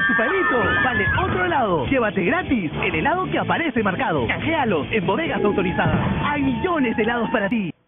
tu palito, vale otro helado. Llévate gratis el helado que aparece marcado. Canjealos en bodegas autorizadas. Hay millones de helados para ti.